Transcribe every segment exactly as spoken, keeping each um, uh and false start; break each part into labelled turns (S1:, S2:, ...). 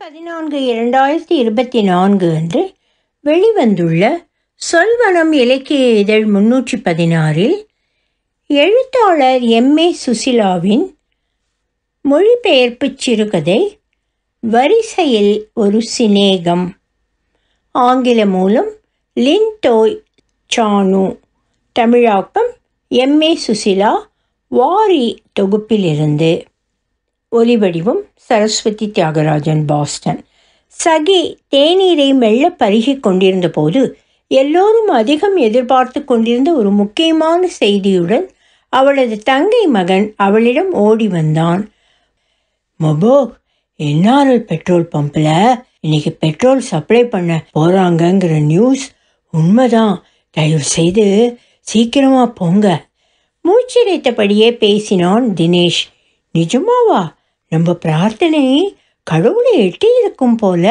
S1: பதினான்கு இரண்டாயிரத்தி இருபத்தி நான்கு அன்று வெளிவந்துள்ள சொல்வனம் இலக்கிய இதழ் முன்னூற்றி பதினாறில் எழுத்தாளர் எம் ஏ சுசிலாவின் மொழிபெயர்ப்புச் சிறுகதை வரிசையில் ஒரு சிநேகம், ஆங்கில மூலம் லின் டோய் சானு, தமிழாக்கம் எம் ஏ சுசிலா, வாரி தொகுப்பிலிருந்து. ஒலிவடிவம் சரஸ்வதி தியாகராஜன், பாஸ்டன். சகி தேநீரை மெல்ல பருகி கொண்டிருந்த போது எல்லோரும் அதிகம் எதிர்பார்த்து கொண்டிருந்த ஒரு முக்கியமான செய்தியுடன் அவளது தங்கை மகன் அவளிடம் ஓடி வந்தான். மொபோக், என்ஆர்எல் பெட்ரோல் பம்பில் இன்னைக்கு பெட்ரோல் சப்ளை பண்ண போகிறாங்கங்கிற நியூஸ் உண்மைதான். தயவு செய்து சீக்கிரமாக போங்க. மூச்சிரைத்தபடியே பேசினான் தினேஷ். நிஜமாவா? நம்ம பிரார்த்தனை கடவுளை எட்டி இருக்கும் போல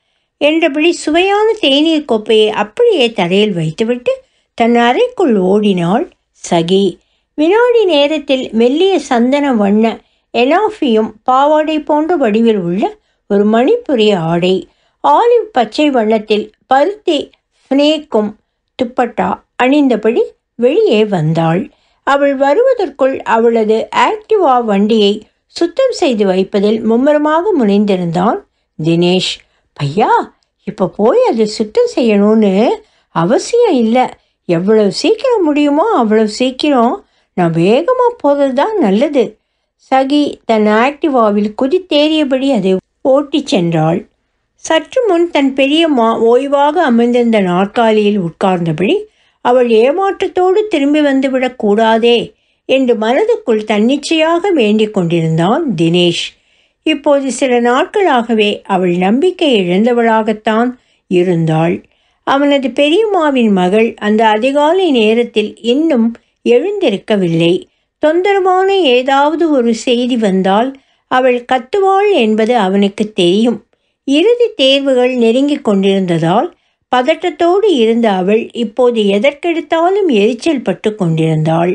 S1: என்றபடி சுவையான தேநீர் கோப்பையை அப்படியே தரையில் வைத்துவிட்டு தன் அறைக்குள் ஓடினாள் சகி. வினாடி நேரத்தில் மெல்லிய சந்தன வண்ண எனாஃபியும் பாவாடை போன்ற வடிவில் உள்ள ஒரு மணிப்புரிய ஆடை, ஆலிவ் பச்சை வண்ணத்தில் பருத்தி ஃப்னேக்கும் துப்பட்டா அணிந்தபடி வெளியே வந்தாள். அவள் வருவதற்குள் அவளது ஆக்டிவா வண்டியை சுத்தம் செய்து வைப்பதில் மும்முரமாக முனைந்திருந்தான் தினேஷ். பையா, இப்போ போய் அதை சுத்தம் செய்யணும்னு அவசியம் இல்லை. எவ்வளவு சீக்கிரம் முடியுமோ அவ்வளவு சீக்கிரம் நான் வேகமாக போகிறது தான் நல்லது. சகி தன் ஆக்டிவாவில் குதித்தேறியபடி அதை ஓட்டி சென்றாள். சற்று முன் தன் பெரியம்மா ஓய்வாக அமர்ந்திருந்த நாற்காலியில் உட்கார்ந்தபடி அவள் ஏமாற்றத்தோடு திரும்பி வந்துவிடக்கூடாதே என்று மனதுக்குள் தன்னிச்சையாக வேண்டிக் கொண்டிருந்தான் தினேஷ். இப்போது சில நாட்களாகவே அவள் நம்பிக்கை இழந்தவளாகத்தான் இருந்தாள். அவனது பெரியம்மாவின் மகள் அந்த அதிகாலை நேரத்தில் இன்னும் எழுந்திருக்கவில்லை. தொந்தரவான ஏதாவது ஒரு செய்தி வந்தால் அவள் கத்துவாள் என்பது அவனுக்கு தெரியும். இறுதி தேர்வுகள் நெருங்கிக் கொண்டிருந்ததால் பதட்டத்தோடு இருந்த அவள் இப்போது எதற்கெடுத்தாலும் எரிச்சல் பட்டு கொண்டிருந்தாள்.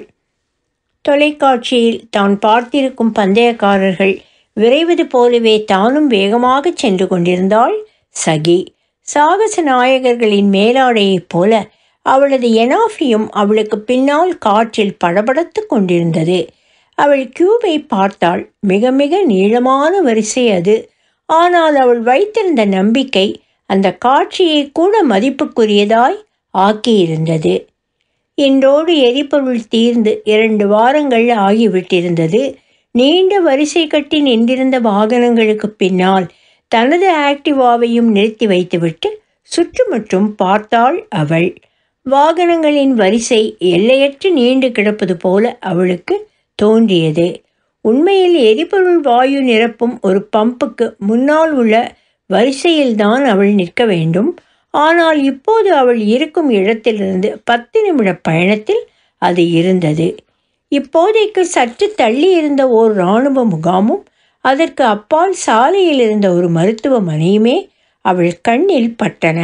S1: தொலைக்காட்சியில் தான் பார்த்திருக்கும் பந்தயக்காரர்கள் விரைவது போலவே தானும் வேகமாக சென்று கொண்டிருந்தாள் சகி. சாகச நாயகர்களின் மேலாடையைப் போல அவளது எனாஃபியும் அவளுக்கு பின்னால் காற்றில் படபடத்து கொண்டிருந்தது. அவள் கியூவை பார்த்தாள். மிக மிக நீளமான வரிசை அது. ஆனால் அவள் வைத்திருந்த நம்பிக்கை அந்த காட்சியை கூட மதிப்புக்குரியதாய் ஆக்கியிருந்தது. இன்றோடு எரிபொருள் தீர்ந்து இரண்டு வாரங்கள் ஆகிவிட்டிருந்தது. நீண்ட வரிசை கட்டி நின்றிருந்த வாகனங்களுக்கு பின்னால் தனது ஆக்டிவாவையும் நிறுத்தி வைத்துவிட்டு சுற்றுமுற்றும் பார்த்தாள் அவள். வாகனங்களின் வரிசை எல்லையற்று நீண்டு கிடப்பது போல அவளுக்கு தோன்றியது. உண்மையில் எரிபொருள் வாயு நிரப்பும் ஒரு பம்புக்கு முன்னால் உள்ள வரிசையில்தான் அவள் நிற்க வேண்டும். ஆனால் இப்போது அவள் இருக்கும் இடத்திலிருந்து பத்து நிமிட பயணத்தில் அது இருந்தது. இப்போதைக்கு சற்று தள்ளி இருந்த ஓர் இராணுவ முகாமும் அதற்கு அப்பால் சாலையில் இருந்த ஒரு மருத்துவமனையுமே அவள் கண்ணில் பட்டன.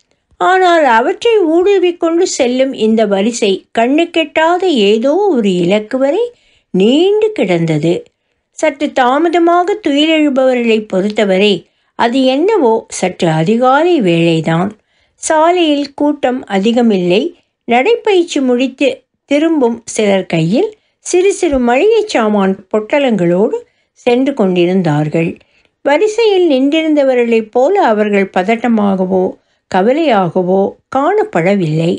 S1: ஆனால் அவற்றை ஊடுருவிக்கொண்டு செல்லும் இந்த வரிசை கண்ணுக்கெட்டாத ஏதோ ஒரு இலக்கு வரை நீண்டு கிடந்தது. சற்று தாமதமாக துயிலெழுபவர்களை பொறுத்தவரை அது என்னவோ சற்று அதிகாலை வேளைதான். சாலையில் கூட்டம் அதிகமில்லை. நடைப்பயிற்சி முடித்து திரும்பும் சிலர் கையில் சிறு சிறு மளிகை சாமான் பொட்டலங்களோடு சென்று கொண்டிருந்தார்கள். வரிசையில் நின்றிருந்தவர்களைப் போல அவர்கள் பதட்டமாகவோ கவலையாகவோ காணப்படவில்லை.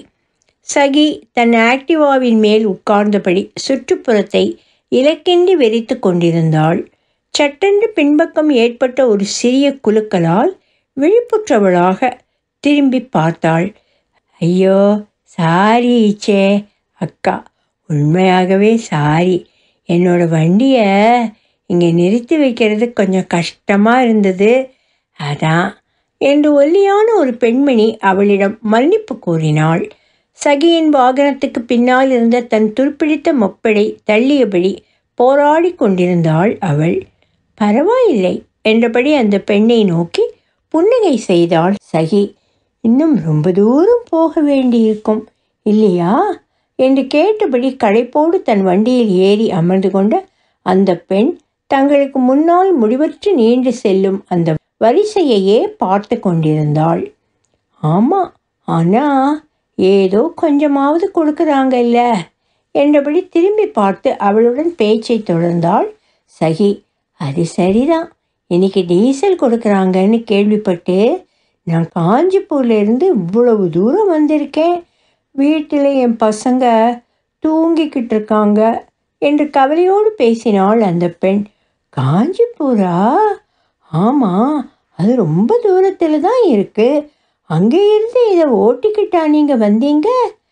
S1: சகி தன் ஆக்டிவாவின் மேல் உட்கார்ந்தபடி சுற்றுப்புறத்தை இலக்கின்றி வெறித்து கொண்டிருந்தாள். சட்டென்று பின்பக்கம் ஏற்பட்ட ஒரு சிறிய குலுக்கலால் விழிப்புற்றவளாக திரும்பி பார்த்தாள். ஐயோ, சாரி ஈச்சே அக்கா, உண்மையாகவே சாரி. என்னோட வண்டியை இங்கே நிறுத்தி வைக்கிறது கொஞ்சம் கஷ்டமாக இருந்தது, அதான் என்று ஒல்லியான ஒரு பெண்மணி அவளிடம் மன்னிப்பு கூறினாள். சகியின் வாகனத்துக்கு பின்னால் இருந்த தன் துருப்பிடித்த மொப்படை தள்ளியபடி போராடி கொண்டிருந்தாள் அவள். பரவாயில்லை என்றபடி அந்த பெண்ணை நோக்கி புன்னகை செய்தாள் சகி. இன்னும் ரொம்ப தூரம் போக வேண்டியிருக்கும் இல்லையா என்று கேட்டபடி களைப்போடு தன் வண்டியில் ஏறி அமர்ந்து கொண்ட அந்த பெண் தங்களுக்கு முன்னால் முடிவற்று நீண்டு செல்லும் அந்த வரிசையையே பார்த்து கொண்டிருந்தாள். ஆமாம், ஆனால் ஏதோ கொஞ்சமாவது கொடுக்குறாங்கல்ல என்றபடி திரும்பி பார்த்து அவளுடன் பேச்சை தொடர்ந்தாள் சகி. அது சரிதான், இன்னைக்கு டீசல் கொடுக்குறாங்கன்னு கேள்விப்பட்டு நான் காஞ்சிபூர்லேருந்து இவ்வளவு தூரம் வந்திருக்கேன். வீட்டில் என் பசங்க தூங்கிக்கிட்டு இருக்காங்க என்று கவலையோடு பேசினாள் அந்த பெண். காஞ்சிபூரா? ஆமாம், அது ரொம்ப தூரத்தில் தான் இருக்குது. அங்கே இருந்து இதை ஓட்டிக்கிட்டா நீங்கள் வந்தீங்க?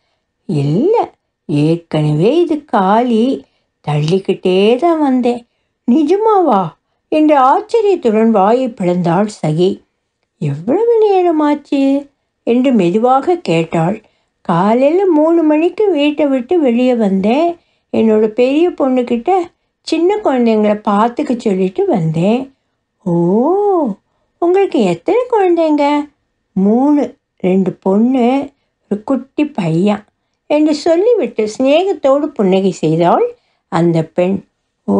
S1: இல்லை, ஏற்கனவே இது காலி, தள்ளிக்கிட்டே தான் வந்தேன். நிஜமாவா என்று ஆச்சரியத்துடன் வாயை பிளந்தாள் சகி. எவ்வளவு நேரமாச்சு என்று மெதுவாக கேட்டாள். காலையில் மூணு மணிக்கு வீட்டை விட்டு வெளியே வந்தேன். என்னோட பெரிய பொண்ணுக்கிட்ட சின்ன குழந்தைங்கள பார்த்துக்க சொல்லிட்டு வந்தேன். ஓ, உங்களுக்கு எத்தனை குழந்தைங்க? மூணு, ரெண்டு பொண்ணு, ஒரு குட்டி பையன் என்று சொல்லிவிட்டு சிநேகத்தோடு புன்னகை செய்தாள் அந்த பெண். ஓ,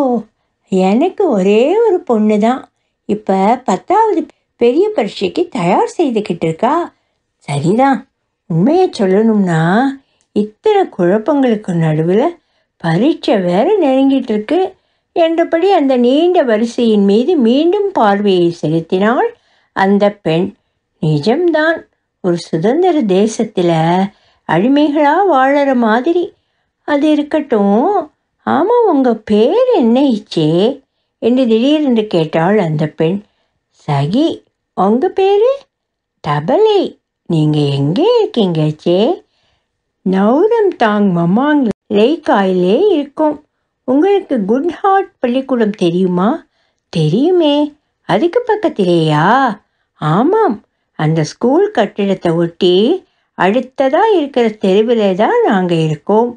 S1: எனக்கு ஒரே ஒரு பொண்ணு தான். இப்போ பத்தாவது பெரிய பரீட்சைக்கு தயார் செய்துக்கிட்டு இருக்கா. சரிதான், உண்மையை சொல்லணும்னா இத்தனை குழப்பங்களுக்கு நடுவில் பரீட்சை வேறு நெருங்கிட்டு இருக்கு என்றபடி அந்த நீண்ட வரிசையின் மீது மீண்டும் பார்வையை செலுத்தினாள் அந்த பெண். நிஜம்தான், ஒரு சுதந்திர தேசத்தில் அடிமைகளாக வாழற மாதிரி. அது இருக்கட்டும், ஆமாம், உங்கள் பேர் என்ன இச்சே என்று திடீரென்று கேட்டாள் அந்த பெண். சகி. உங்கள் பேர்? தபலை. நீங்கள் எங்கே இருக்கீங்க சே? நௌரம் தாங் மமாங் லேக்காயிலே இருக்கோம். உங்களுக்கு குட் ஹார்ட் பள்ளிக்கூடம் தெரியுமா? தெரியுமே, அதுக்கு பக்கத்திலேயா? ஆமாம், அந்த ஸ்கூல் கட்டிடத்தை ஒட்டி அடுத்ததாக இருக்கிற தெருவில் தான் நாங்கள் இருக்கோம்.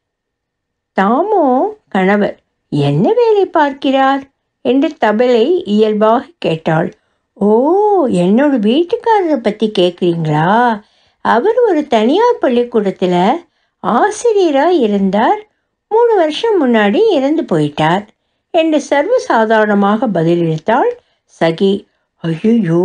S1: தாமோ கணவர் என்ன வேலை பார்க்கிறார் என்று தபலை இயல்பாக கேட்டாள். ஓ, என்னோட வீட்டுக்காரரை பற்றி கேட்குறீங்களா? அவர் ஒரு தனியார் பள்ளிக்கூடத்தில் ஆசிரியராக இருந்தார். மூணு வருஷம் முன்னாடி இறந்து போயிட்டார் என்று சர்வசாதாரணமாக பதிலளித்தாள் சகி. ஐயோ,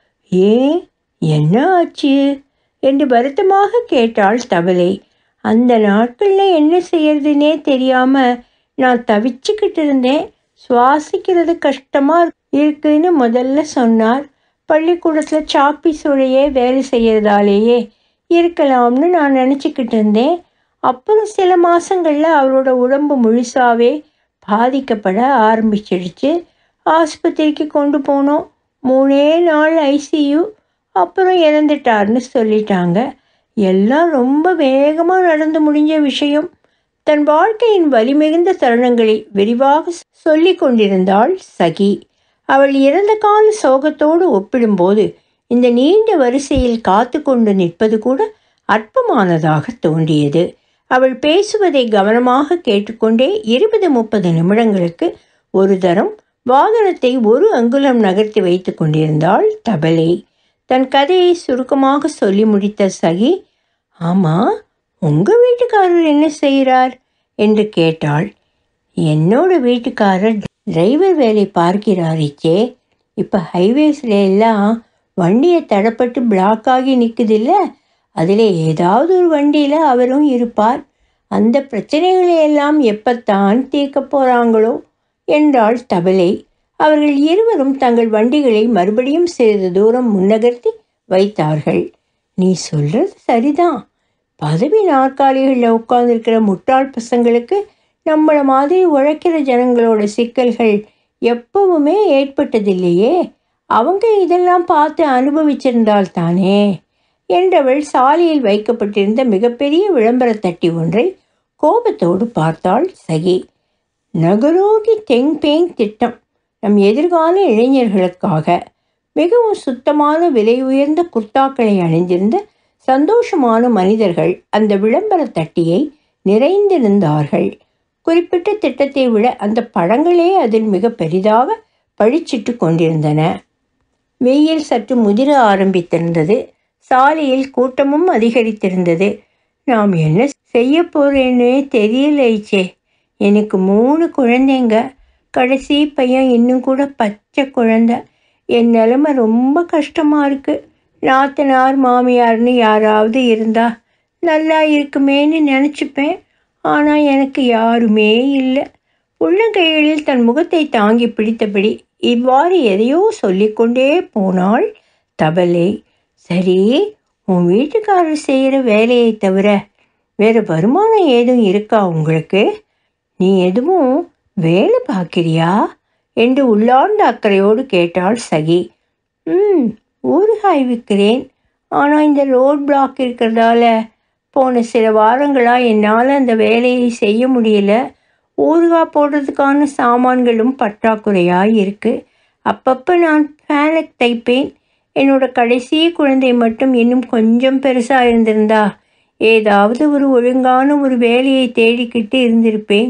S1: ஏன், என்ன ஆச்சு என்று வருத்தமாக கேட்டாள் தபலை. அந்த நாட்களில் என்ன செய்யறதுனே தெரியாமல் நான் தவிச்சுக்கிட்டு இருந்தேன். சுவாசிக்கிறது கஷ்டமாக இருக்குன்னு முதல்ல சொன்னார். பள்ளிக்கூடத்தில் சாப்பி சுழையே வேலை செய்கிறதாலேயே இருக்கலாம்னு நான் நினச்சிக்கிட்டு இருந்தேன். அப்புறம் சில மாதங்களில் அவரோட உடம்பு முழுசாகவே பாதிக்கப்பட ஆரம்பிச்சிடுச்சு. ஆஸ்பத்திரிக்கு கொண்டு போனோம். மூணே நாள் ஐசியூ. அப்புறம் இறந்துட்டார்னு சொல்லிட்டாங்க. எல்லாம் ரொம்ப வேகமாக நடந்து முடிஞ்ச விஷயம். தன் வாழ்க்கையின் வலிமிகுந்த தருணங்களை விரிவாக சொல்லி கொண்டிருந்தாள் சகி. அவள் இறந்த கால சோகத்தோடு ஒப்பிடும்போது இந்த நீண்ட வரிசையில் காத்து கொண்டு நிற்பது கூட அற்பமானதாக தோன்றியது. அவள் பேசுவதை கவனமாக கேட்டுக்கொண்டே இருபது முப்பது நிமிடங்களுக்கு ஒரு தரம் வாகனத்தை ஒரு அங்குலம் நகர்த்தி வைத்து கொண்டிருந்தாள் தபலை. தன் கதையை சுருக்கமாக சொல்லி முடித்த சகி, ஆமாம், உங்கள் வீட்டுக்காரர் என்ன செய்கிறார் என்று கேட்டாள். என்னோட வீட்டுக்காரர் டிரைவர் வேலை பார்க்கிறாரிச்சே. இப்போ ஹைவேஸில் எல்லாம் வண்டியை தடப்பட்டு பிளாக் ஆகி நிற்குதில்ல, அதில் ஏதாவது ஒரு வண்டியில் அவரும் இருப்பார். அந்த பிரச்சனைகளை எல்லாம் எப்பத்தான் தீர்க்க போகிறாங்களோ என்றாள் தபலை. அவர்கள் இருவரும் தங்கள் வண்டிகளை மறுபடியும் சிறிது தூரம் முன்னகர்த்தி வைத்தார்கள். நீ சொல்கிறது சரிதான். பதவி நாற்காலிகளில் உட்கார்ந்துருக்கிற முட்டாள் பசங்களுக்கு நம்மளை மாதிரி உழைக்கிற ஜனங்களோட சிக்கல்கள் எப்பவுமே ஏற்பட்டதில்லையே. அவங்க இதெல்லாம் பார்த்து அனுபவிச்சிருந்தால் தானே என்றவள் சாலையில் வைக்கப்பட்டிருந்த மிகப்பெரிய விளம்பர தட்டி ஒன்றை கோபத்தோடு பார்த்தாள் சகி. நகரோகி தெங்பேங் திட்டம் நம் எதிர்கால இளைஞர்களுக்காக. மிகவும் சுத்தமான விலை உயர்ந்த குர்தாக்களை அணிந்திருந்த சந்தோஷமான மனிதர்கள் அந்த விளம்பர தட்டியை நிறைந்திருந்தார்கள். குறிப்பிட்ட திட்டத்தை விட அந்த படங்களே அதில் மிக பெரிதாக பழிச்சிட்டு கொண்டிருந்தன. வெயில் சற்று முதிர ஆரம்பித்திருந்தது. சாலையில் கூட்டமும் அதிகரித்திருந்தது. நாம் என்ன செய்ய போகிறேன்னே தெரியலைச்சே. எனக்கு மூணு குழந்தைங்க. கடைசி பையன் இன்னும் கூட பச்சை குழந்தை. என் நிலைமை ரொம்ப கஷ்டமாக இருக்குது. நாத்தனார் மாமியார்னு யாராவது இருந்தா நல்லா இருக்குமேன்னு நினச்சிப்பேன். ஆனால் எனக்கு யாருமே இல்லை. உள்ளங்கைகளில் தன் முகத்தை தாங்கி பிடித்தபடி இவ்வாறு எதையோ சொல்லிக்கொண்டே போனாள் தபலை. சரி, உன் வீட்டுக்காரர் செய்கிற வேலையை தவிர வேறு வருமானம் ஏதும் இருக்கா உங்களுக்கு? நீ எதுவும் வேலை பார்க்கிறியா என்று உள்ளார்ந்த அக்கறையோடு கேட்டாள் சகி. ம் ஊறுகாய் விற்கிறேன். ஆனால் இந்த ரோட் பிளாக் இருக்கிறதால போன சில வாரங்களாக என்னால் அந்த வேலையை செய்ய முடியல. ஊறுகாய் போடுறதுக்கான சாமான்களும் பற்றாக்குறையாக இருக்குது. அப்பப்போ நான் ஃபேனுக்கு தைப்பேன். என்னோட கடைசி குழந்தை மட்டும் இன்னும் கொஞ்சம் பெருசாக இருந்திருந்தா ஏதாவது ஒரு ஒழுங்கான ஒரு வேலையை தேடிக்கிட்டு இருந்திருப்பேன்.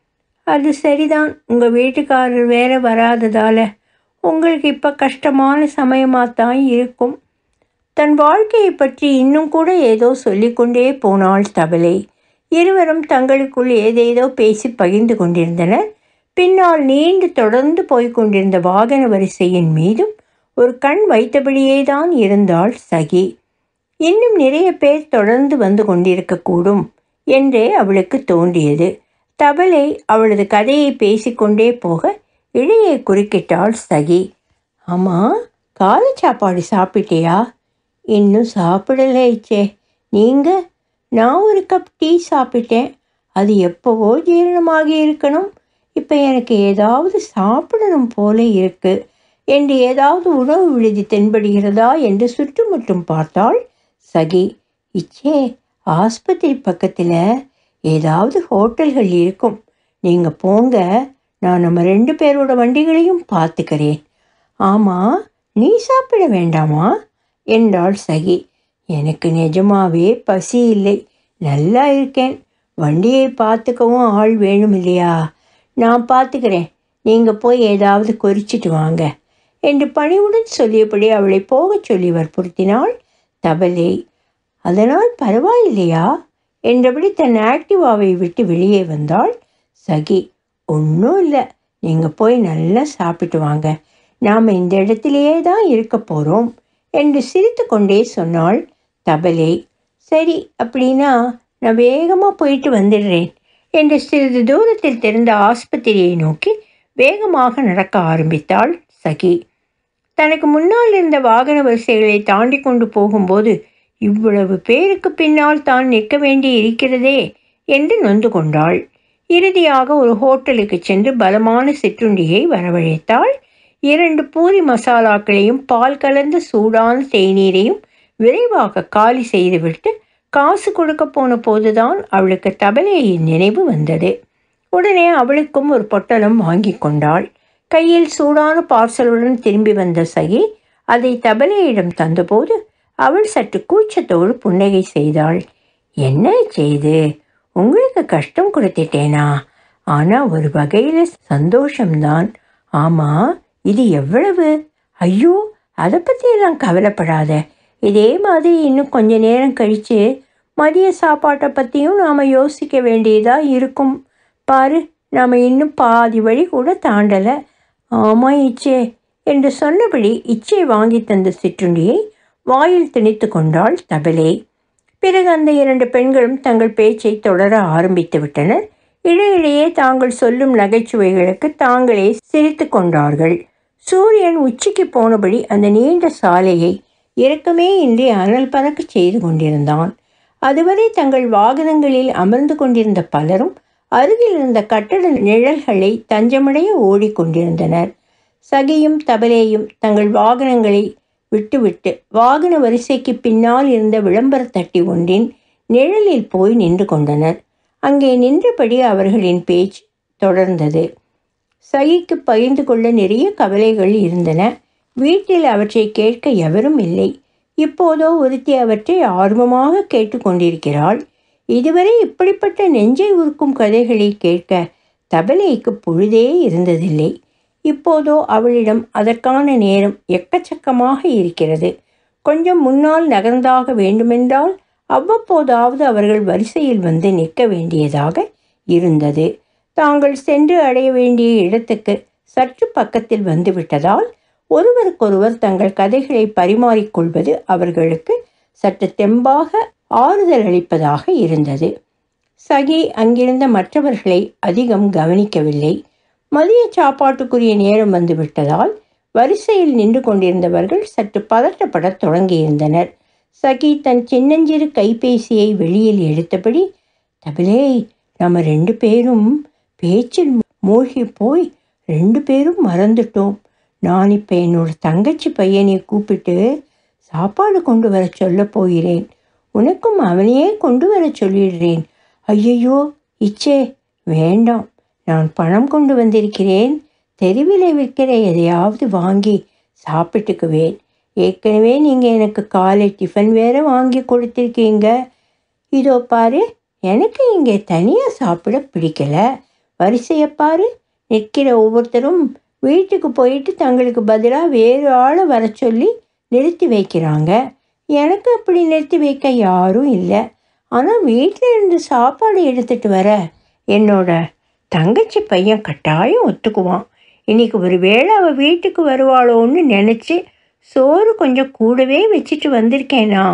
S1: அது சரிதான், உங்கள் வீட்டுக்காரர் வேற வராததால் உங்களுக்கு இப்போ கஷ்டமான சமயமாகத்தான் இருக்கும். தன் வாழ்க்கையை பற்றி இன்னும் கூட ஏதோ சொல்லிக்கொண்டே போனாள் தபலை. இருவரும் தங்களுக்குள் ஏதேதோ பேசி பகிர்ந்து கொண்டிருந்தனர். பின்னால் நீண்டு தொடர்ந்து போய்கொண்டிருந்த வாகன வரிசையின் மீதும் ஒரு கண் வைத்தபடியே தான் இருந்தாள் சகி. இன்னும் நிறைய பேர் தொடர்ந்து வந்து கொண்டிருக்கக்கூடும் என்றே அவளுக்கு தோன்றியது. தபலை அவளது கதையை பேசிக்கொண்டே போக இடையே குறுக்கிட்டாள் சகி. ஆமாம், காலை சாப்பாடு சாப்பிட்டியா? இன்னும் சாப்பிடலைச்சே. நீங்கள்? நான் ஒரு கப் டீ சாப்பிட்டேன். அது எப்போவோ ஜீரணமாகி இருக்கணும். இப்போ எனக்கு ஏதாவது சாப்பிடணும் போல இருக்கு என்று ஏதாவது உணவு விடுதி தென்படுகிறதா என்று சுற்றுமுற்றும் பார்த்தாள் சகி. இச்சே, ஆஸ்பத்திரி பக்கத்தில் ஏதாவது ஹோட்டல்கள் இருக்கும். நீங்கள் போங்க, நான் நம்ம ரெண்டு பேரோட வண்டிகளையும் பார்த்துக்கிறேன். ஆமாம், நீ சாப்பிட வேண்டாமா என்றாள் சகி. எனக்கு நிஜமாவே பசி இல்லை, நல்லா இருக்கேன். வண்டியை பார்த்துக்கவும் ஆள் வேணும் இல்லையா? நான் பார்த்துக்கிறேன், நீங்கள் போய் ஏதாவது குறிச்சிட்டு வாங்க என்று பணிவுடன் சொல்லியபடி அவளை போகச் சொல்லி வற்புறுத்தினாள் தபலை. அதனால் பரவாயில்லையா என்றபடி தன் ஆக்டிவாவை விட்டு வெளியே வந்தாள் சகி. ஒன்றும் இல்லை, நீங்கள் போய் நல்லா சாப்பிட்டு வாங்க, நாம் இந்த இடத்திலேயே தான் இருக்க போகிறோம் என்று சிரித்து கொண்டே சொன்னாள் தபலை. சரி, அப்படின்னா நான் வேகமாக போயிட்டு வந்துடுறேன் என்று சிறிது தூரத்தில் தெரிந்த ஆஸ்பத்திரியை நோக்கி வேகமாக நடக்க ஆரம்பித்தாள் சகி. தனக்கு முன்னால் இருந்த வாகன வரிசைகளை தாண்டி கொண்டு போகும்போது இவ்வளவு பேருக்கு பின்னால் தான் நிற்க வேண்டி இருக்கிறதே என்று நொந்து கொண்டாள். இறுதியாக ஒரு ஹோட்டலுக்கு சென்று பலமான சிற்றுண்டியை வரவழைத்தாள். இரண்டு பூரி மசாலாக்களையும் பால் கலந்த சூடான தேநீரையும் விரைவாக காலி செய்துவிட்டு காசு கொடுக்க போன போதுதான் அவளுக்கு தபலையின் நினைவு வந்தது. உடனே அவளுக்கும் ஒரு பொட்டலம் வாங்கி கொண்டாள். கையில் சூடான பார்சலுடன் திரும்பி வந்த சகி அதை தபலையிடம் தந்தபோது அவள் சற்று கூச்சத்தோடு புன்னகை செய்தாள். என்ன செய்து, உங்களுக்கு கஷ்டம் கொடுத்துட்டேனா? ஆனால் ஒரு வகையில் சந்தோஷம்தான். ஆமாம், இது எவ்வளவு? ஐயோ, அதை பற்றியெல்லாம் கவலைப்படாத. இதே மாதிரி இன்னும் கொஞ்ச நேரம் கழித்து மதிய சாப்பாட்டை பற்றியும் நாம் யோசிக்க வேண்டியதாக இருக்கும். பாரு, நாம் இன்னும் பாதி வழி கூட தாண்டலை. ஆமாம் இச்சே என்று சொன்னபடி இச்சை வாங்கி தந்த சிற்றுண்டியை வாயில் திணித்து கொண்டாள் தபலை. பிறகு அந்த இரண்டு பெண்களும் தங்கள் பேச்சை தொடர ஆரம்பித்து விட்டனர். இடையிடையே தாங்கள் சொல்லும் நகைச்சுவைகளுக்கு தாங்களே சிரித்து கொண்டார்கள். சூரியன் உச்சிக்கு போனபடி அந்த நீண்ட சாலையை இறக்கமே இன்றி அனல் பறக்க செய்து கொண்டிருந்தான். அதுவரை தங்கள் வாகனங்களில் அமர்ந்து கொண்டிருந்த பலரும் அருகில் இருந்த கட்டட நிழல்களை தஞ்சமடைய ஓடிக்கொண்டிருந்தனர். சகியும் தபலேயும் தங்கள் வாகனங்களை விட்டுவிட்டு வாகன வரிசைக்கு பின்னால் இருந்த விளம்பர தட்டி ஒன்றின் நிழலில் போய் நின்று கொண்டனர். அங்கே நின்றபடி அவர்களின் பேச்சு தொடர்ந்தது. சகிக்கு பகிர்ந்து கொள்ள நிறைய கவலைகள் இருந்தன. வீட்டில் அவற்றை கேட்க எவரும் இல்லை. இப்போதோ ஒருத்தி அவற்றை ஆர்வமாக கேட்டுக்கொண்டிருக்கிறாள். இதுவரை இப்படிப்பட்ட நெஞ்சை உருக்கும் கதைகளை கேட்க தபலைக்கு பொழுதே இருந்ததில்லை. இப்போதோ அவளிடம் அதற்கான நேரம் எக்கச்சக்கமாக இருக்கிறது. கொஞ்சம் முன்னால் நகர்ந்தாக வேண்டுமென்றால் அவ்வப்போதாவது அவர்கள் வரிசையில் வந்து நிற்க வேண்டியதாக இருந்தது. தாங்கள் சென்று அடைய வேண்டிய இடத்துக்கு சற்று பக்கத்தில் வந்துவிட்டதால் ஒருவருக்கொருவர் தங்கள் கதைகளை பரிமாறிக்கொள்வது அவர்களுக்கு சற்று தெம்பாக ஆறுதல் அளிப்பதாக இருந்தது. சகி அங்கிருந்த மற்றவர்களை அதிகம் கவனிக்கவில்லை. மதிய சாப்பாட்டுக்குரிய நேரம் வந்துவிட்டதால் வரிசையில் நின்று கொண்டிருந்தவர்கள் சற்று பதட்டப்படத் தொடங்கியிருந்தனர். சகி தன் சின்னஞ்சிறு கைபேசியை வெளியில் எடுத்தபடி, தபிலே, நம்ம ரெண்டு பேரும் பேச்சில் மூழ்கி போய் ரெண்டு பேரும் மறந்துட்டோம். நான் இப்போ என்னோட தங்கச்சி பையனை கூப்பிட்டு சாப்பாடு கொண்டு வர சொல்ல போகிறேன். உனக்கும் அவனையே கொண்டு வர சொல்லிடுறேன். ஐயையோ, இச்சே, வேண்டாம். நான் பணம் கொண்டு வந்திருக்கிறேன். தெருவில் விற்கிற எதையாவது வாங்கி சாப்பிட்டுக்குவேன். ஏற்கனவே நீங்கள் எனக்கு காலை டிஃபன் வேறு வாங்கி கொடுத்துருக்கீங்க. இதோ பாரு, எனக்கு இங்கே தனியாக சாப்பிட பிடிக்கல. வரிசையை பாரு, நிற்கிற ஒவ்வொருத்தரும் வீட்டுக்கு போயிட்டு தங்களுக்கு பதிலாக வேறு ஆளை வர சொல்லி நிறுத்தி வைக்கிறாங்க. எனக்கு அப்படி நிறுத்தி வைக்க யாரும் இல்லை. ஆனால் வீட்டில் இருந்து சாப்பாடு எடுத்துகிட்டு வர என்னோட தங்கச்சி பையன் கட்டாயம் ஒத்துக்குவான். இன்றைக்கி ஒரு வேளை அவள் வீட்டுக்கு வருவாளோன்னு நினச்சி சோறு கொஞ்சம் கூடவே வச்சுட்டு வந்திருக்கேனா.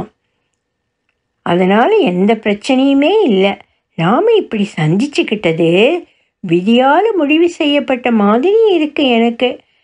S1: அதனால் எந்த பிரச்சனையுமே இல்லை. நாம் இப்படி சந்திச்சுக்கிட்டது விதியால் முடிவு செய்யப்பட்ட மாதிரி இருக்கு எனக்கு.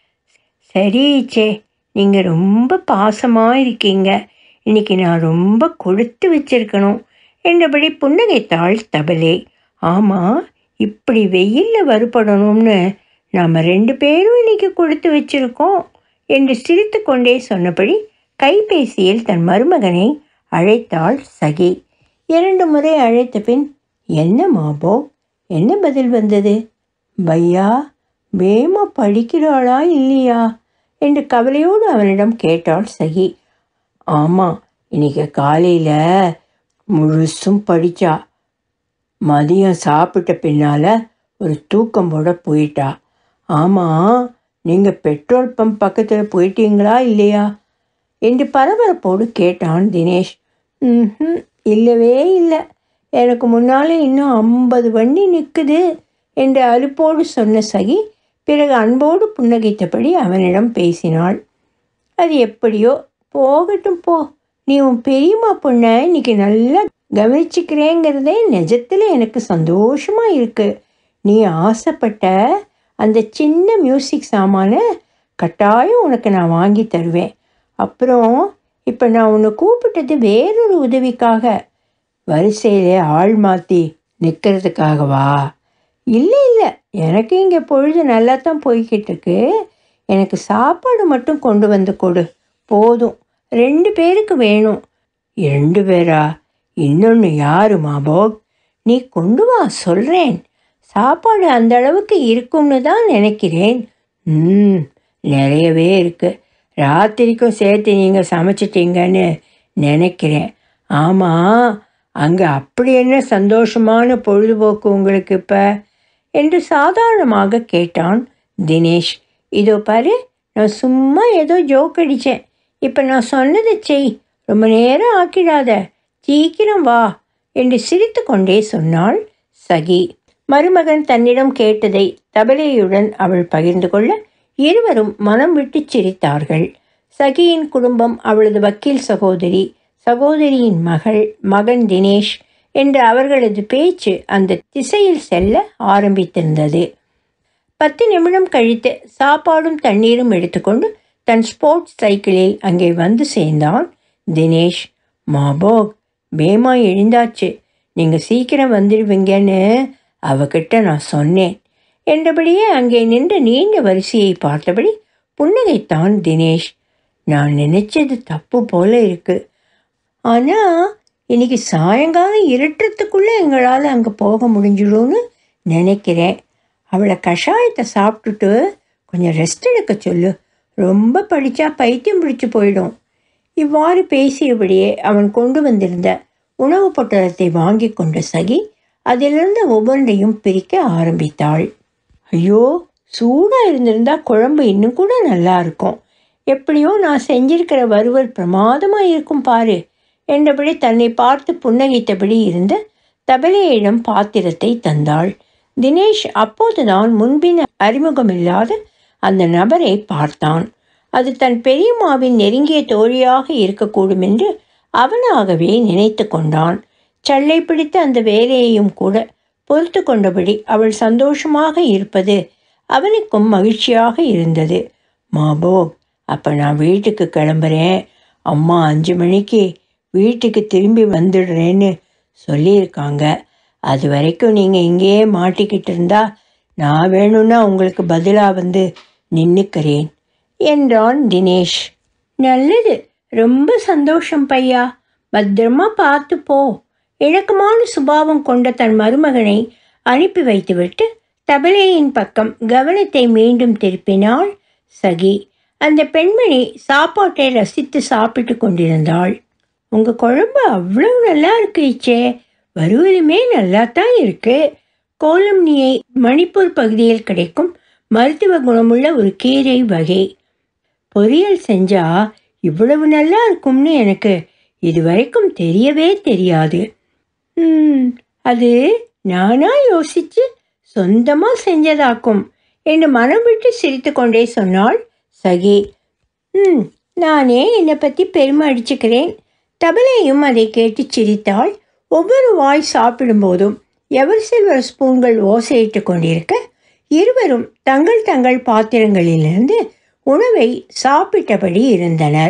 S1: சரீச்சே, நீங்கள் ரொம்ப பாசமாக இருக்கீங்க. இன்றைக்கி நான் ரொம்ப கொடுத்து வச்சிருக்கணும் என்றபடி புன்னகைத்தாள் தபலே. ஆமாம், இப்படி வெயிலில் வருப்படணும்னு நாம் ரெண்டு பேரும் இன்றைக்கி கொடுத்து வச்சிருக்கோம் என்று சிரித்து கொண்டே சொன்னபடி கைபேசியில் தன் மருமகனை அழைத்தாள் சகி. இரண்டு முறை அழைத்த பின், என்ன மாபோ, என்ன பதில் வந்தது? பையா, வேமா படிக்கிறாளா இல்லையா என்று கவலையோடு அவனிடம் கேட்டாள் சகி. ஆமாம், இன்றைக்கி காலையில் முழுசும் படித்தா. மதியம் சாப்பிட்ட பின்னால் ஒரு தூக்கம் போட போயிட்டா. ஆமாம், நீங்கள் பெட்ரோல் பம்ப் பக்கத்தில் போயிட்டீங்களா இல்லையா என்று பரபரப்போடு கேட்டான் தினேஷ். ம் இல்லவே இல்லை, எனக்கு முன்னால் இன்னும் ஐம்பது வண்டி நிற்குது என்று அலுப்போடு சொன்ன சகி பிறகு அன்போடு புன்னகைத்தபடி அவனிடம் பேசினாள். அது எப்படியோ போகட்டும் போ. நீ உன் பெரியம்மா பொண்ணை இன்னைக்கு நல்லா கவனிச்சுக்கிறேங்கிறதே நிஜத்தில் எனக்கு சந்தோஷமாக இருக்குது. நீ ஆசைப்பட்ட அந்த சின்ன மியூசிக் சாமானை கட்டாயம் உனக்கு நான் வாங்கி தருவேன். அப்புறம் இப்போ நான் உன்னை கூப்பிட்டது வேறொரு உதவிக்காக. வரிசையிலே ஆள் மாற்றி நிற்கிறதுக்காகவா? இல்லை இல்லை, எனக்கு இங்கே பொழுது நல்லா தான் போய்கிட்டு இருக்கு. எனக்கு சாப்பாடு மட்டும் கொண்டு வந்து கொடு போதும். ரெண்டு பேருக்கு வேணும். ரெண்டு பேரா? இன்னொன்று யாரு மாபோக்? நீ கொண்டு வா, சொல்கிறேன். சாப்பாடு அந்த அளவுக்கு இருக்கும்னு தான் நினைக்கிறேன். ம் நிறையவே இருக்குது. ராத்திரிக்கும் சேர்த்து நீங்கள் சமைச்சிட்டீங்கன்னு நினைக்கிறேன். ஆமாம், அங்கே அப்படி என்ன சந்தோஷமான பொழுதுபோக்கு உங்களுக்கு இப்போ என்று சாதாரணமாக கேட்டான் தினேஷ். இதோ பாரு, நான் சும்மா ஏதோ ஜோக் அடித்தேன். இப்போ நான் சொன்னதை செய், ரொம்ப நேரம் ஆக்கிடாத, சீக்கிரம் வா என்று சிரித்து கொண்டே சொன்னாள் சகி. மருமகன் தன்னிடம் கேட்டதை தபலேயுடன் அவள் பகிர்ந்து கொள்ள இருவரும் மனம் விட்டு சிரித்தார்கள். சகியின் குடும்பம் அவளது வக்கீல் சகோதரி, சகோதரியின் மகள், மகன் தினேஷ் என்று அவர்களது பேச்சு அந்த திசையில் செல்ல ஆரம்பித்திருந்தது. பத்து நிமிடம் கழித்து சாப்பாடும் தண்ணீரும் எடுத்துக்கொண்டு தன் ஸ்போர்ட்ஸ் சைக்கிளில் அங்கே வந்து சேர்ந்தான் தினேஷ். மாபோக், பேமா எழுந்தாச்சு, நீங்கள் சீக்கிரம் வந்துடுவீங்கன்னு அவகிட்ட நான் சொன்னேன் என்றபடியே அங்கே நின்று நீண்ட வரிசையை பார்த்தபடி புன்னகைத்தான் தினேஷ். நான் நினைச்சது தப்பு போல இருக்கு. ஆனால் இன்னைக்கு சாயங்காலம் இருட்டுறதுக்குள்ளே எங்களால் அங்கே போக முடிஞ்சிடும்னு நினைக்கிறேன். அவளை கஷாயத்தை சாப்பிட்டுட்டு கொஞ்சம் ரெஸ்ட் எடுக்க சொல்லு. ரொம்ப படித்தா பைத்தியம் பிடிச்சி போயிடும். இவ்வாறு பேசியபடியே அவன் கொண்டு வந்திருந்த உணவு பொட்டலத்தை வாங்கி கொண்ட சகி அதிலிருந்து ஒவ்வொன்றையும் பிரிக்க ஆரம்பித்தாள். ஐயோ, சூடாக இருந்திருந்தால் குழம்பு இன்னும் கூட நல்லா இருக்கும். எப்படியோ நான் செஞ்சிருக்கிற வறுவல் பிரமாதமாக இருக்கும் பாரு என்றபடி தன்னை பார்த்து புன்னகைத்தபடி இருந்த தபலேயிடம் பாத்திரத்தை தந்தாள். தினேஷ் அப்போதுதான் முன்பின் அறிமுகமில்லாத அந்த நபரை பார்த்தான். அது தன் பெரியம்மாவின் நெருங்கிய தோழியாக இருக்கக்கூடும் என்று அவனாகவே நினைத்து கொண்டான். சல்லை பிடித்த அந்த வேலையையும் கூட பொறுத்து கொண்டபடி அவள் சந்தோஷமாக இருப்பது அவனுக்கும் மகிழ்ச்சியாக இருந்தது. மாபோக், அப்போ நான் வீட்டுக்கு கிளம்புறேன். அம்மா அஞ்சு மணிக்கு வீட்டுக்கு திரும்பி வந்துடுறேன்னு சொல்லியிருக்காங்க. அது வரைக்கும் நீங்கள் இங்கேயே மாட்டிக்கிட்டு இருந்தா நான் வேணும்னா உங்களுக்கு பதிலாக வந்து நின்றுக்கிறேன் என்றான் தினேஷ். நல்லது, ரொம்ப சந்தோஷம் பையா, பத்திரமா பார்த்து போ. இணக்கமான சுபாவம் கொண்ட தன் மருமகனை அனுப்பி வைத்துவிட்டு தபலையின் பக்கம் கவனத்தை மீண்டும் திருப்பினாள் சகி. அந்த பெண்மணி சாப்பாட்டை ரசித்து சாப்பிட்டு கொண்டிருந்தாள். உங்கள் குழம்பு அவ்வளோ நல்லா இருக்குச்சே, வறுவலுமே நல்லா தான் இருக்கு. கோலம்னியை மணிப்பூர் பகுதியில் கிடைக்கும் மருத்துவ குணமுள்ள ஒரு கீரை வகை. பொரியல் செஞ்சா இவ்வளவு நல்லா இருக்கும்னு எனக்கு இதுவரைக்கும் தெரியவே தெரியாது. ம் அது நானா யோசிச்சு சொந்தமாக செஞ்சதாக்கும் என்று மனம் விட்டு சிரித்து கொண்டே சொன்னாள் சகி. ம் நானே என்னை பற்றி பெருமை அடிச்சுக்கிறேன். தபலையும் அதை கேட்டு சிரித்தாள். ஒவ்வொரு வாய் சாப்பிடும்போதும் எவர் சில்வர் ஸ்பூன்கள் ஓசையிட்டு கொண்டிருக்க இருவரும் தங்கள் தங்கள் பாத்திரங்களிலிருந்து உணவை சாப்பிட்டபடி இருந்தனர்.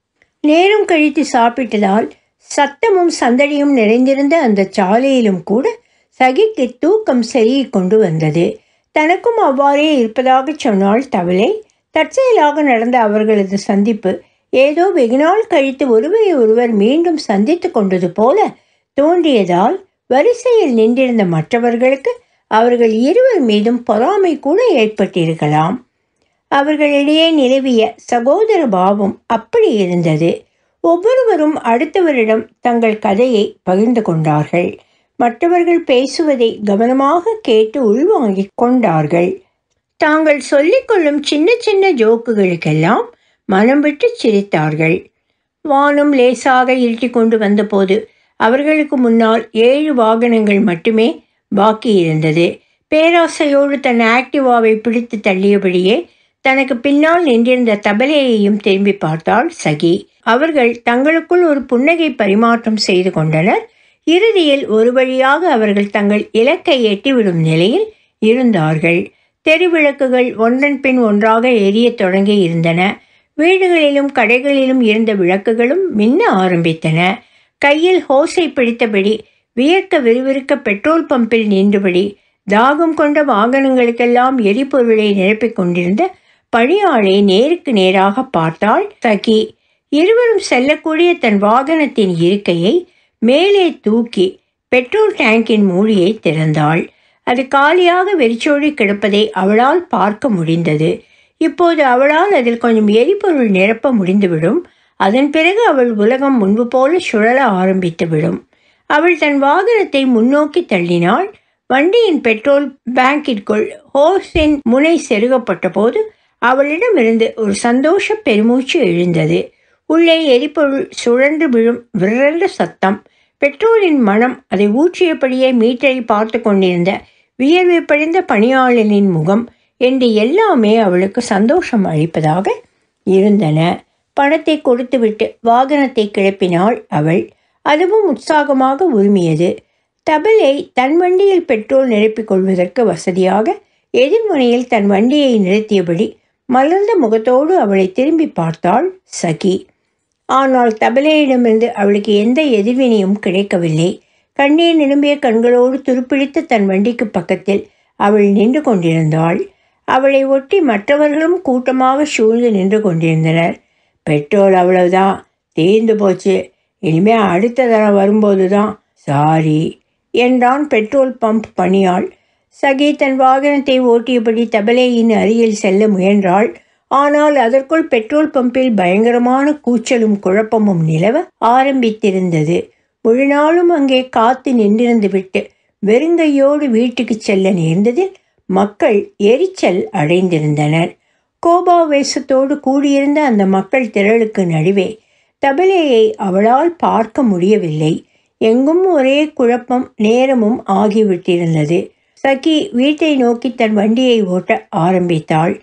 S1: நேரம் கழித்து சாப்பிட்டதால் சத்தமும் சந்தடியும் நிறைந்திருந்த அந்த சாலையிலும் கூட சகிக்கு தூக்கம் செருகி கொண்டு வந்தது. தனக்கும் அவ்வாறே இருப்பதாக சொன்னாள் தவளை. தற்செயலாக நடந்த அவர்களது சந்திப்பு ஏதோ வெகுநாள் கழித்து ஒருவரை ஒருவர் மீண்டும் சந்தித்து கொண்டது போல தோன்றியதால் வரிசையில் நின்றிருந்த மற்றவர்களுக்கு அவர்கள் இருவர் மீதும் பொறாமை கூட ஏற்பட்டிருக்கலாம். அவர்களிடையே நிலவிய சகோதர பாவம் அப்படி இருந்தது. ஒவ்வொருவரும் அடுத்தவரிடம் தங்கள் கதையை பகிர்ந்து கொண்டார்கள். மற்றவர்கள் பேசுவதை கவனமாக கேட்டு உள்வாங்கிக் கொண்டார்கள். தாங்கள் சொல்லிக்கொள்ளும் சின்ன சின்ன ஜோக்குகளுக்கெல்லாம் மனம் விட்டு சிரித்தார்கள். வானம் லேசாக இருட்டி கொண்டு வந்தபோது அவர்களுக்கு முன்னால் ஏழு வாகனங்கள் மட்டுமே பாக்கி இருந்தது. பேராசையோடு தன் ஆக்டிவாவை பிடித்து தள்ளியபடியே தனக்கு பின்னால் நின்றிருந்த தபலையையும் திரும்பி பார்த்தாள் சகி. அவர்கள் தங்களுக்குள் ஒரு புன்னகை பரிமாற்றம் செய்து கொண்டனர். இறுதியில் ஒரு வழியாக அவர்கள் தங்கள் இலக்கை எட்டிவிடும் நிலையில் இருந்தார்கள். தெருவிளக்குகள் ஒன்றன் பின் ஒன்றாக எரிய தொடங்கி இருந்தன. வீடுகளிலும் கடைகளிலும் இருந்த விளக்குகளும் மின்ன ஆரம்பித்தன. கையில் ஹோஸை பிடித்தபடி வியர்க்க விறுவிறுக்க பெட்ரோல் பம்பில் நின்றபடி தாகம் கொண்ட வாகனங்களுக்கெல்லாம் எரிபொருளை நிரப்பிக் கொண்டிருந்த பணியாளை நேருக்கு நேராக பார்த்தாள் சகி. இருவரும் செல்லக்கூடிய தன் வாகனத்தின் இருக்கையை மேலே தூக்கி பெட்ரோல் டேங்கின் மூடியை திறந்தாள். அது காலியாக வெறிச்சோடி கிடப்பதை அவளால் பார்க்க முடிந்தது. இப்போது அவளால் அதில் கொஞ்சம் எரிபொருள் நிரப்ப முடிந்துவிடும். அதன் பிறகு அவள் உலகம் முன்பு போல சுழல ஆரம்பித்துவிடும். அவள் தன் வாகனத்தை முன்னோக்கி தள்ளினாள். வண்டியின் பெட்ரோல் பேங்கிற்குள் ஹோஸின் முனை செருகப்பட்ட போது அவளிடமிருந்து ஒரு சந்தோஷ பெருமூச்சு எழுந்தது. உள்ளே எரிபொருள் சுழன்று விழும் விரண்ட சத்தம், பெட்ரோலின் மனம், அதை ஊற்றியபடியே மீட்டரை பார்த்து கொண்டிருந்த வியர்வை படிந்த பணியாளனின் முகம் என்று எல்லாமே அவளுக்கு சந்தோஷம் அளிப்பதாக இருந்தன. பணத்தை கொடுத்துவிட்டு வாகனத்தை கிளப்பினாள் அவள். அதுவும் உற்சாகமாக உரிமையது. தபலை தன் வண்டியில் பெட்ரோல் நிரப்பிக் கொள்வதற்கு வசதியாக எதிர்முனையில் தன் வண்டியை நிறுத்தியபடி மலர்ந்த முகத்தோடு அவளை திரும்பி பார்த்தாள் சகி. ஆனால் தபலையிடமிருந்து அவளுக்கு எந்த எதிர்வினையும் கிடைக்கவில்லை. கண்ணீர் நிரம்பிய கண்களோடு துருப்பிடித்த தன் வண்டிக்கு பக்கத்தில் அவள் நின்று கொண்டிருந்தாள். அவளை ஒட்டி மற்றவர்களும் கூட்டமாக சூழ்ந்து நின்று கொண்டிருந்தனர். பெட்ரோல் அவ்வளவுதான், தீர்ந்து போச்சு, இனிமே அடுத்த தரம் வரும்போது தான் சாரி என்றான் பெட்ரோல் பம்ப் பணியாள். சகி தன் வாகனத்தை ஓட்டியபடி தபலையின் அருகில் செல்ல முயன்றாள். ஆனால் அதற்குள் பெட்ரோல் பம்பில் பயங்கரமான கூச்சலும் குழப்பமும் நிலவ ஆரம்பித்திருந்தது. முழு நாளும் அங்கே காத்து நின்றிருந்து விட்டு வெறுங்கையோடு வீட்டுக்கு செல்ல நேர்ந்ததில் மக்கள் எரிச்சல் அடைந்திருந்தனர். கோபாவேசத்தோடு கூடியிருந்த அந்த மக்கள் திரளுக்கு நடுவே தபலையை அவளால் பார்க்க முடியவில்லை. எங்கும் ஒரே குழப்பம் நேரமும் ஆகிவிட்டிருந்தது. சகி வீட்டை நோக்கி தன் வண்டியை ஓட்ட ஆரம்பித்தாள்.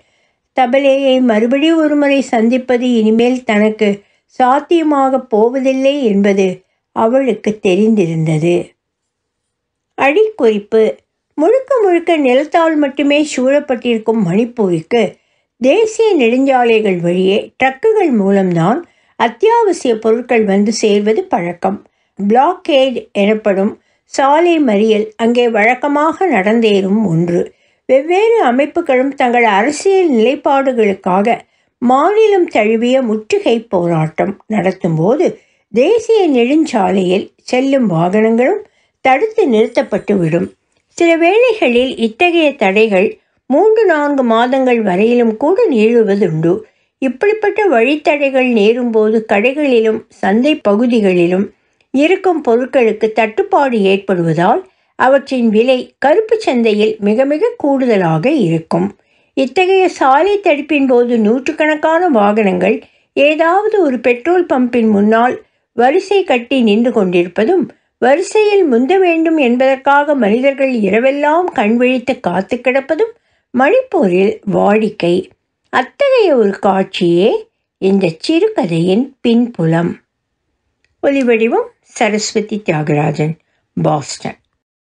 S1: தபலேயை மறுபடி ஒருமுறை சந்திப்பது இனிமேல் தனக்கு சாத்தியமாகப் போவதில்லை என்பது அவளுக்கு தெரிந்திருந்தது. அடிக்குறிப்பு: முழுக்க முழுக்க நிலத்தால் மட்டுமே சூழப்பட்டிருக்கும் மணிப்பூருக்கு தேசிய நெடுஞ்சாலைகள் வழியே ட்ரக்குகள் மூலம்தான் அத்தியாவசிய பொருட்கள் வந்து சேர்வது பழக்கம். பிளாக்கேட் எனப்படும் சாலை மறியல் அங்கே வழக்கமாக நடந்தேறும் ஒன்று. வெவ்வேறு அமைப்புகளும் தங்கள் அரசியல் நிலைப்பாடுகளுக்காக மாநிலம் தழுவிய முற்றுகை போராட்டம் நடத்தும்போது தேசிய நெடுஞ்சாலையில் செல்லும் வாகனங்களும் தடுத்து நிறுத்தப்பட்டு விடும். சில வேளைகளில் இத்தகைய தடைகள் மூன்று நான்கு மாதங்கள் வரையிலும் கூட நீளுவதுண்டு. இப்படிப்பட்ட வழித்தடைகள் நேரும்போது கடைகளிலும் சந்தை பகுதிகளிலும் இருக்கும் பொருட்களுக்கு தட்டுப்பாடு ஏற்படுவதால் அவற்றின் விலை கருப்பு சந்தையில் மிக மிக கூடுதலாக இருக்கும். இத்தகைய சாலை தடுப்பின் போது நூற்றுக்கணக்கான வாகனங்கள் ஏதாவது ஒரு பெட்ரோல் பம்பின் முன்னால் வரிசை கட்டி நின்று கொண்டிருப்பதும், வரிசையில் முந்த வேண்டும் என்பதற்காக மனிதர்கள் இரவெல்லாம் கண்விழித்து காத்து கிடப்பதும் மணிப்பூரில் வாடிக்கை. அத்தகைய ஒரு காட்சியே இந்த சிறுகதையின் பின்புலம். ஒலிவடிவம் சரஸ்வதி தியாகராஜன், பாஸ்டன்.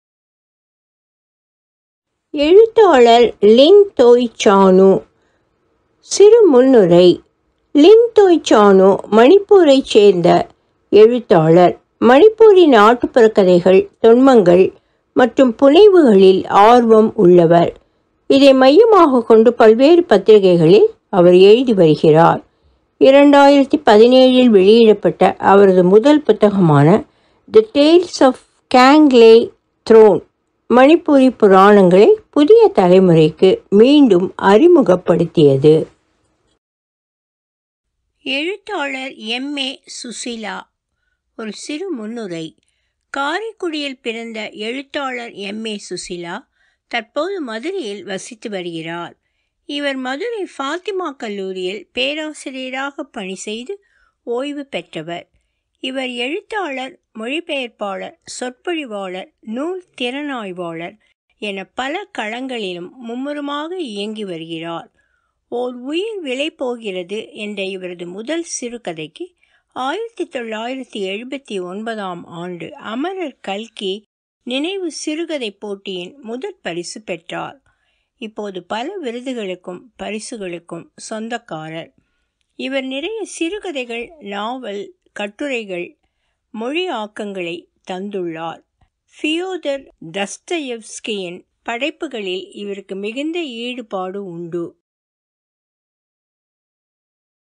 S1: எழுத்தாளர் லின் தோய் சானு. சிறு முன்னுரை. லின் தோய் சானு மணிப்பூரைச் சேர்ந்த எழுத்தாளர். மணிப்பூரின் நாட்டுப்புற கதைகள், தொன்மங்கள் மற்றும் புனைவுகளில் ஆர்வம் உள்ளவர். இதை மையமாக கொண்டு பல்வேறு பத்திரிகைகளில் அவர் எழுதி வருகிறார். இரண்டாயிரத்தி பதினேழில் வெளியிடப்பட்ட அவரது முதல் புத்தகமான the tales of Kanglei throne Manipuri புராணங்களை புதிய தலைமுறைக்கு மீண்டும் அறிமுகப்படுத்தியது. எழுத்தாளர் எம் ஏ சுசீலா. ஒரு சிறு முன்னுரை. காரைக்குடியில் பிறந்த எழுத்தாளர் எம் ஏ சுசீலா தற்போது மதுரையில் வசித்து வருகிறார். இவர் மதுரை ஃபாத்திமா கல்லூரியில் பேராசிரியராக பணி செய்து ஓய்வு பெற்றவர். இவர் எழுத்தாளர், மொழிபெயர்ப்பாளர், சொற்பொழிவாளர், நூல் திறனாய்வாளர் என பல களங்களிலும் மும்முரமாக இயங்கி வருகிறார். ஓர் உயிர் விலை போகிறது என்ற இவரது முதல் சிறுகதைக்கு ஆயிரத்தி தொள்ளாயிரத்தி எழுபத்தி ஒன்பதாம் ஆண்டு அமரர் கல்கி நினைவு சிறுகதை போட்டியின் முதற் பரிசு பெற்றார். இப்போது பல விருதுகளுக்கும் பரிசுகளுக்கும் சொந்தக்காரர். இவர் நிறைய சிறுகதைகள், நாவல், கட்டுரைகள், மொழி ஆக்கங்களை தந்துள்ளார். ஃபியோதர் தஸ்தயெவ்ஸ்கியின் படைப்புகளில் இவருக்கு மிகுந்த ஈடுபாடு உண்டு.